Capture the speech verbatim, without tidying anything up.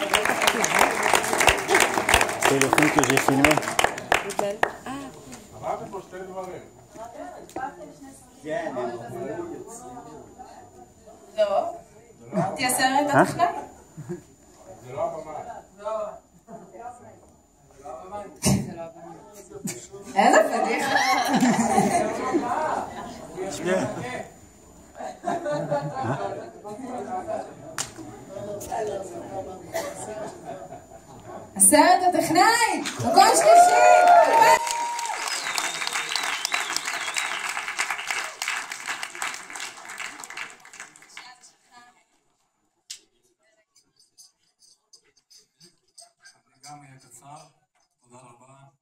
C'est le film que j'ai filmé. אמרתם פה שתי דברים. לא. תהיה סרט הטכנאי? זה לא הבמה. איזה פדיחה. הסרט הטכנאי! מקום שלישי! גם יהיה קצר, תודה רבה.